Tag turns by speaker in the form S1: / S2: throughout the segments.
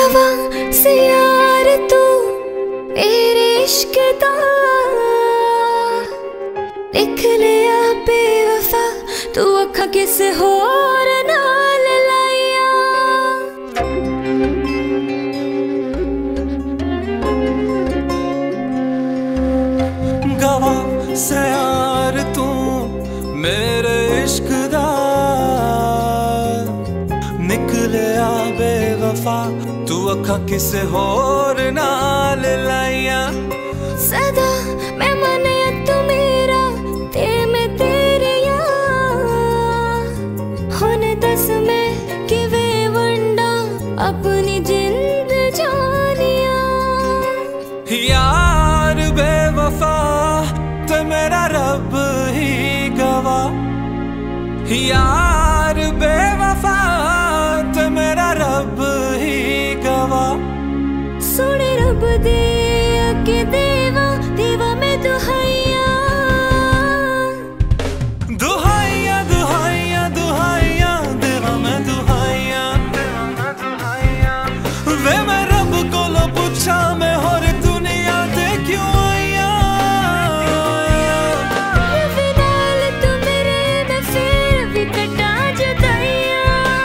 S1: गवा से यार तू मेरे इश्क दा निकलिया बेवफा, तू अखा किसे होर नाल लाइया।
S2: गवा से यार तू मेरे इश्क दा निकलिया बेवफा, तू अखा किसे होर नाल लाइया।
S1: सदा मैं मने तू मेरा ते मैं तेरे यार, हुन दस मैं किवे वंडा अपनी जिंद जानिया।
S2: यार बेवफा ते मेरा रब ही गवा, यार बेवफा ते मेरा रब ही गवा।
S1: सोने रब दे अगे देवा देवा मैं दुहाइया,
S2: दुहाइया दुहाइया दुहाइया देवा मैं दुहाइया। वे मैं रब कोलों पूछा मैं होर दुनिया दे क्यों आइया।
S1: नाल तू मेरे मैं फिर भी कटा जुदाइया।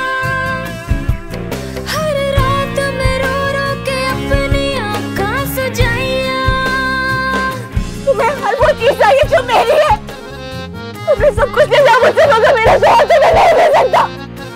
S1: हर रात मैं रो रो के अपनी आँखां सजाइया। तुम्हें हर वो चीज चाहिए जो मेरी है, तुमने सब कुछ दिया मुझसे, मगर मेरा शौहर तुम्हें नहीं मिल सकता।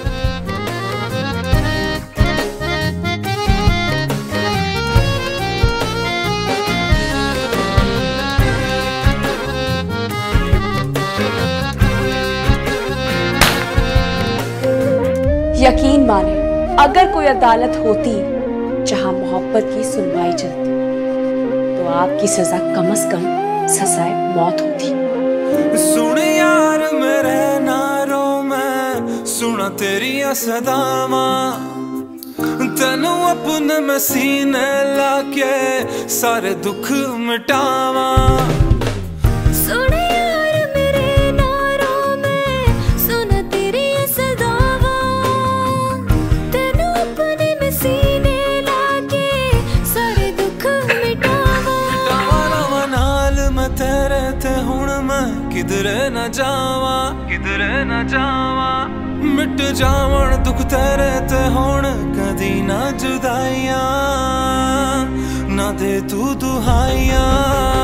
S3: यकीन माने, अगर कोई अदालत होती जहां मोहब्बत की सुनवाई चलती तो आपकी सजा कम से कम सजाए मौत होती।
S2: सुन यार मेरे नारों में सुना तेरी सदावा, तेनू अपने में सीने लाके सारे दुख मिटावा।
S1: सुन यार मेरे नारों में सुना तेरी सदावा, तेनू अपने में सीने लाके सारे दुख मिटावा।
S2: मिटावा नाल मैं तेरे ते हुण मैं किधरे न जावा, किधरे न जावा। मिट जावण दुख तेरे ते हुण कदी ना जुदाइयां, ना दे तू दुहाइयां।